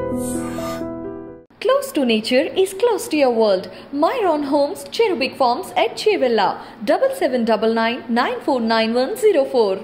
Close to nature is close to your world. Myron Homes, Cherubic Farms at Chevilla, 7799 949104.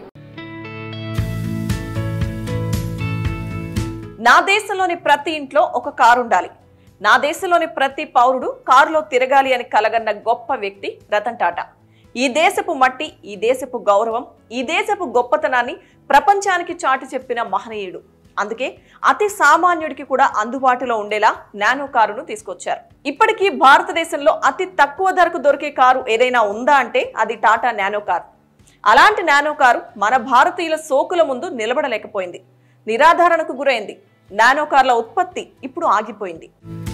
నా దేశంలోని ప్రతి ఇంట్లో ఒక కారు ఉండాలి. నా దేశంలోని ప్రతి పౌరుడు కారులో తిరగాలి అని కలగన్న గొప్ప వ్యక్తి రతన్ టాటా. ఈ దేశపు మట్టి, ఈ దేశపు గౌరవం, ఈ దేశపు గొప్పతనాన్ని ప్రపంచానికి చాటి చెప్పిన మహనీయుడు. అందుకే అతి సామాన్యుడికి కూడా అందుబాటులో ఉండేలా నానో కారును తీసుకొచ్చారు. ఇప్పటికీ భారతదేశంలో అతి తక్కువ ధరకు దొరికే కారు ఏదైనా ఉందా అంటే అది టాటా నానో కారు. అలాంటి నానో కారు మన భారతీయుల సోకుల ముందు నిలబడలేకపోయింది. నిరాధారణకు గురైంది. నానో కార్ల ఉత్పత్తి ఇప్పుడు ఆగిపోయింది.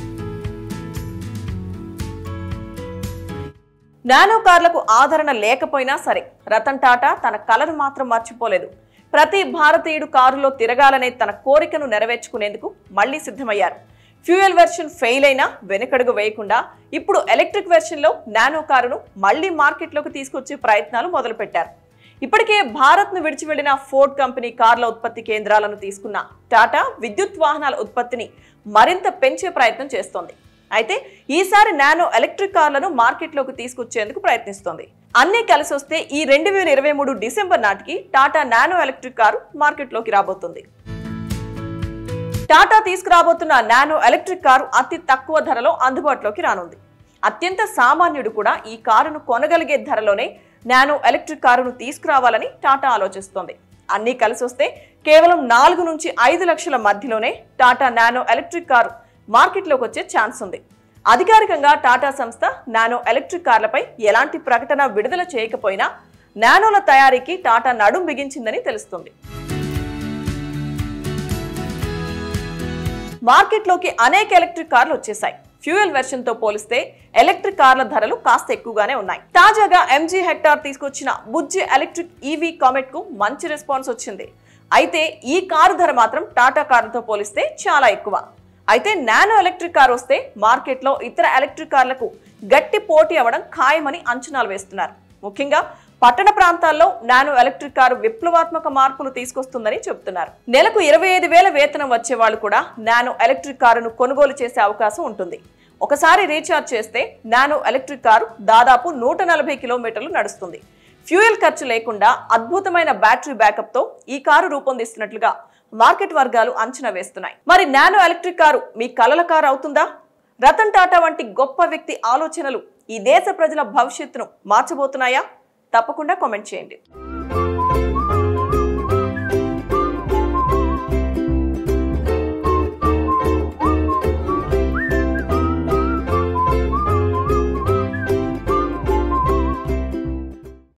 నానో కార్లకు ఆదరణ లేకపోయినా సరే రతన్ టాటా తన కలను మాత్రం మర్చిపోలేదు. ప్రతి భారతీయుడు కారులో తిరగాలనే తన కోరికను నెరవేర్చుకునేందుకు మళ్లీ సిద్ధమయ్యారు. ఫ్యూయల్ వెర్షన్ ఫెయిల్ అయినా వెనుకడుగు వేయకుండా ఇప్పుడు ఎలక్ట్రిక్ వెర్షన్లో నానో కారును మళ్లీ మార్కెట్లోకి తీసుకొచ్చే ప్రయత్నాలు మొదలుపెట్టారు. ఇప్పటికే భారత్ను విడిచి వెళ్లిన ఫోర్డ్ కంపెనీ కార్ల ఉత్పత్తి కేంద్రాలను తీసుకున్న టాటా విద్యుత్ వాహనాల ఉత్పత్తిని మరింత పెంచే ప్రయత్నం చేస్తోంది. అయితే ఈసారి నానో ఎలక్ట్రిక్ కార్లను మార్కెట్లోకి తీసుకొచ్చేందుకు ప్రయత్నిస్తోంది. అన్నీ కలిసి వస్తే ఈ 2023 డిసెంబర్ నాటికి టాటా నానో ఎలక్ట్రిక్ కారు మార్కెట్లోకి రాబోతుంది. టాటా తీసుకురాబోతున్న నానో ఎలక్ట్రిక్ కారు అతి తక్కువ ధరలో అందుబాటులోకి రానుంది. అత్యంత సామాన్యుడు కూడా ఈ కారును కొనగలిగే ధరలోనే నానో ఎలక్ట్రిక్ కారును తీసుకురావాలని టాటా ఆలోచిస్తోంది. అన్నీ కలిసి వస్తే కేవలం 4 నుంచి 5 లక్షల మధ్యలోనే టాటా నానో ఎలక్ట్రిక్ కారు మార్కెట్లోకి వచ్చే ఛాన్స్ ఉంది. అధికారికంగా టాటా సంస్థ నానో ఎలక్ట్రిక్ కార్లపై ఎలాంటి ప్రకటన విడుదల చేయకపోయినా నానోల తయారీకి టాటా నడుం బిగించిందని తెలుస్తుంది. మార్కెట్లోకి అనేక ఎలక్ట్రిక్ కార్లు వచ్చేసాయి. ఫ్యూయల్ వెర్షన్ తో పోలిస్తే ఎలక్ట్రిక్ కార్ల ధరలు కాస్త ఎక్కువగానే ఉన్నాయి. తాజాగా ఎంజీ హెక్టార్ తీసుకొచ్చిన బుజ్జి ఎలక్ట్రిక్ ఈవీ కామెట్ కు మంచి రెస్పాన్స్ వచ్చింది. అయితే ఈ కారు ధర మాత్రం టాటా కార్లతో పోలిస్తే చాలా ఎక్కువ. అయితే నానో ఎలక్ట్రిక్ కార్ వస్తే మార్కెట్లో ఇతర ఎలక్ట్రిక్ కార్లకు గట్టి పోటీ అవ్వడం ఖాయమని అంచనాలు వేస్తున్నారు. ముఖ్యంగా పట్టణ ప్రాంతాల్లో నానో ఎలక్ట్రిక్ కారు విప్లవాత్మక మార్పులు తీసుకొస్తుందని చెబుతున్నారు. నెలకు 25,000 వేతనం వచ్చే వాళ్ళు కూడా నానో ఎలక్ట్రిక్ కారును కొనుగోలు చేసే అవకాశం ఉంటుంది. ఒకసారి రీఛార్జ్ చేస్తే నానో ఎలక్ట్రిక్ కారు దాదాపు 140 కిలోమీటర్లు నడుస్తుంది. ఫ్యూయల్ ఖర్చు లేకుండా అద్భుతమైన బ్యాటరీ బ్యాకప్ తో ఈ కారు రూపొందిస్తున్నట్లుగా మార్కెట్ వర్గాలు అంచనా వేస్తున్నాయి. మరి నానో ఎలక్ట్రిక్ కారు మీ కలల కారు అవుతుందా? రతన్ టాటా వంటి గొప్ప వ్యక్తి ఆలోచనలు ఈ దేశ ప్రజల భవిష్యత్తును మార్చబోతున్నాయా? తప్పకుండా కామెంట్ చేయండి.